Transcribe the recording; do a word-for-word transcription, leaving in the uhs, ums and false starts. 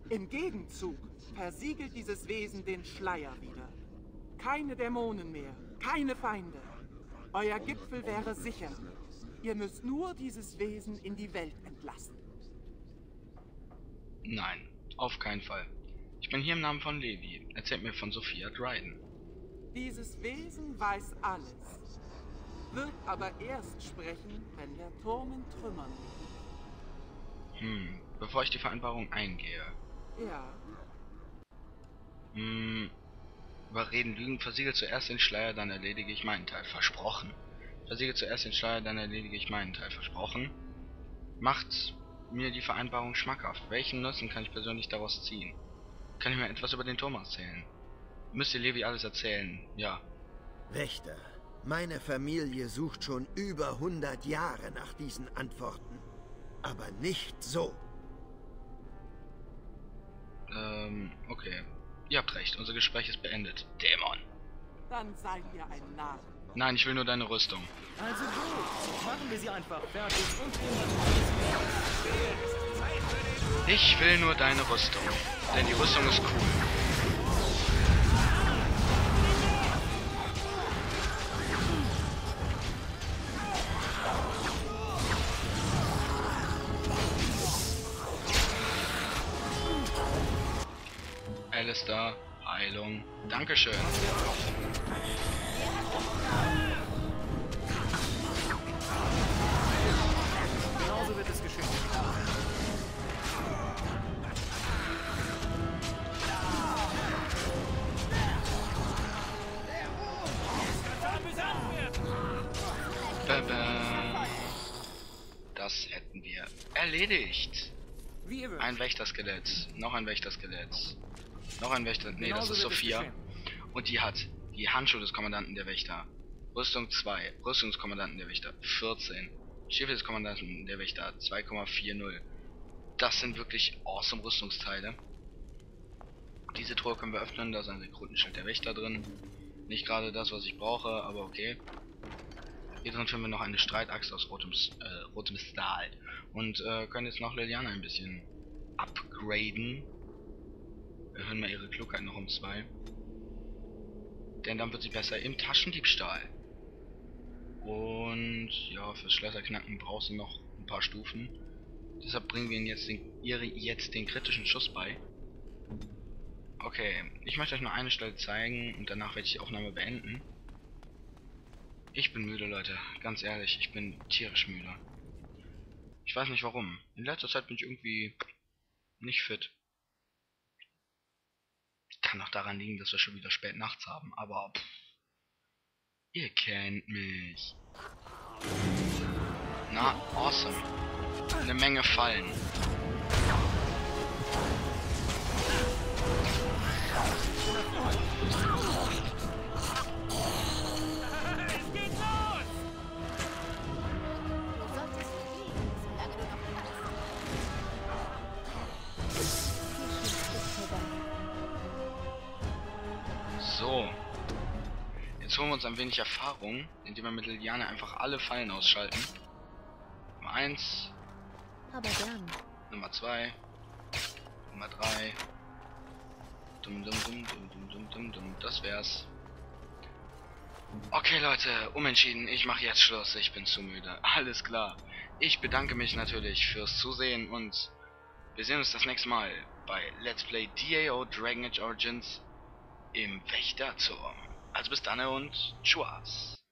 Im Gegenzug versiegelt dieses Wesen den Schleier wieder. Keine Dämonen mehr, keine Feinde. Euer Gipfel wäre sicher. Ihr müsst nur dieses Wesen in die Welt entlassen. Nein, auf keinen Fall. Ich bin hier im Namen von Levi. Erzählt mir von Sophia Dryden. Dieses Wesen weiß alles, wird aber erst sprechen, wenn der Turm in Trümmern liegt. Hm, bevor ich die Vereinbarung eingehe. Ja, Hm, überreden, lügen, versiegel zuerst den Schleier, dann erledige ich meinen Teil. Versprochen. Versiegel zuerst den Schleier, dann erledige ich meinen Teil. Versprochen. Macht mir die Vereinbarung schmackhaft. Welchen Nutzen kann ich persönlich daraus ziehen? Kann ich mir etwas über den Turm erzählen? Müsst ihr Levi alles erzählen? Ja. Wächter, meine Familie sucht schon über hundert Jahre nach diesen Antworten. Aber nicht so. Ähm, okay. Ihr habt recht, unser Gespräch ist beendet. Dämon. dann seid ihr ein Narr. Nein, ich will nur deine Rüstung. Also gut, machen wir sie einfach fertig und gehen dann. Ich will nur deine Rüstung. Denn die Rüstung ist cool. Alistair, Heilung. Dankeschön. Genauso wird es geschehen. Bäm. Das hätten wir erledigt. Wie ihr Ein wünscht. Wächterskelett. Noch ein Wächterskelett. Noch ein Wächter... Nee, das Genauso ist wird es Sophia. geschehen. Und die hat die Handschuhe des Kommandanten der Wächter. Rüstung zwei. Rüstungskommandanten der Wächter. vierzehn. Stiefel des Kommandanten der Wächter. zwei Komma vierzig. Das sind wirklich awesome Rüstungsteile. Diese Truhe können wir öffnen. Da ist ein Rekrutenschild der Wächter drin. Nicht gerade das, was ich brauche, aber okay. Hier drin finden wir noch eine Streitaxt aus rotem, äh, rotem Stahl. Und äh, können jetzt noch Liliana ein bisschen upgraden. Erhöhen wir ihre Klugheit noch um zwei. Denn dann wird sie besser im Taschendiebstahl. Und ja, fürs Schlösserknacken brauchst du noch ein paar Stufen. Deshalb bringen wir ihnen jetzt den, ihre jetzt den kritischen Schuss bei. Okay, ich möchte euch nur eine Stelle zeigen und danach werde ich die Aufnahme beenden. Ich bin müde, Leute. Ganz ehrlich, ich bin tierisch müde. Ich weiß nicht warum. In letzter Zeit bin ich irgendwie nicht fit. Kann auch daran liegen, dass wir schon wieder spät nachts haben, aber pff, ihr kennt mich. Na, awesome. Eine Menge Fallen. Du solltest fliegen, solange du noch kannst. Die Schicht ist vorbei. So. Jetzt holen wir uns ein wenig Erfahrung, indem wir mit Liliane einfach alle Fallen ausschalten. Nummer eins, Aber gern. Nummer zwei, Nummer drei. Dum dum dum dum dum dum dum dum. Das wär's. Okay Leute, umentschieden. Ich mache jetzt Schluss. Ich bin zu müde. Alles klar. Ich bedanke mich natürlich fürs Zusehen und wir sehen uns das nächste Mal bei Let's Play D A O Dragon Age Origins im Wächterturm. Also bis dann und tschüss.